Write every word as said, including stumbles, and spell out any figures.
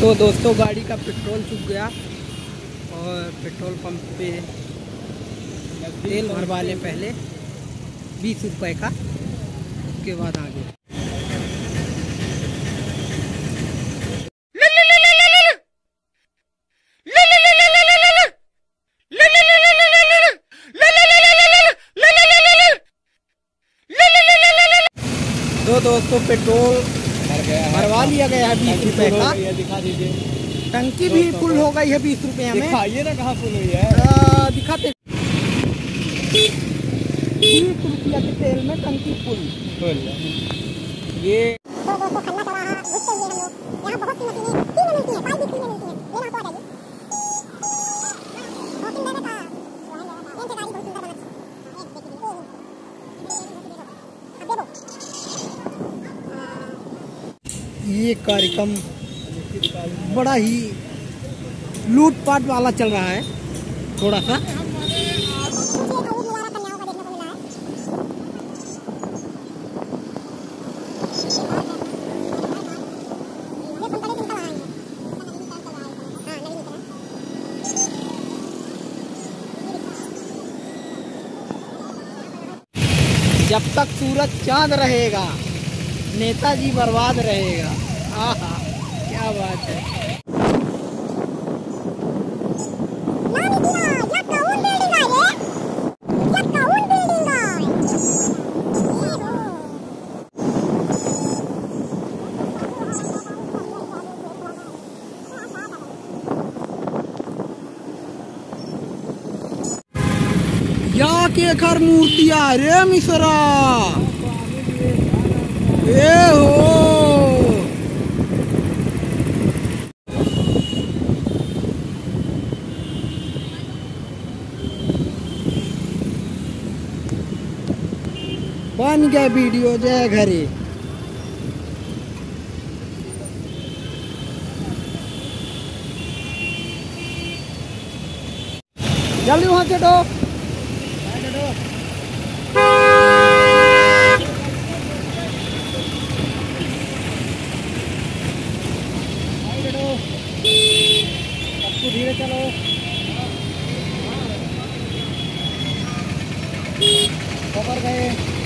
तो दोस्तों गाड़ी का पेट्रोल चुक गया और पेट्रोल पंप पे तेल भरवा लें पहले बीस रुपए का, उसके बाद आगे। तो दोस्तों पेट्रोल भरवा लिया गया है बीस रुपए का। दिखा दीजिए, टंकी भी फुल हो गई है बीस रुपए में। दिखाइए ना कहाँ फुल हुई है, दिखाते। बीस रुपया के तेल में टंकी फुल फुल। ये ये कार्यक्रम बड़ा ही लूटपाट वाला चल रहा है थोड़ा सा। जब तक सूरज चांद रहेगा नेताजी बर्बाद रहेगा। आहा क्या बात है। या के घर मूर्तियां रे मिश्रा ए हो। बन गया वीडियो जय घरे। जल्दी वहां चढ़ो। धीरे चलो। पकड़ गए।